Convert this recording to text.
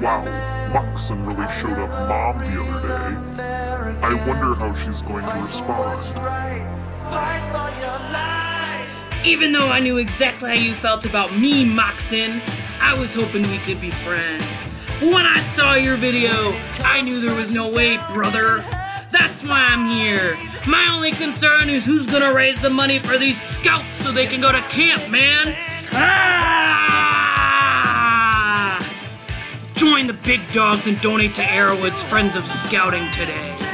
Wow, Moxon really showed up Mom the other day. I wonder how she's going to respond. Even though I knew exactly how you felt about me, Moxon, I was hoping we could be friends. But when I saw your video, I knew there was no way, brother. That's why I'm here. My only concern is who's gonna raise the money for these scouts so they can go to camp, man. Ah! Join the big dogs and donate to Arrowwood's Friends of Scouting today.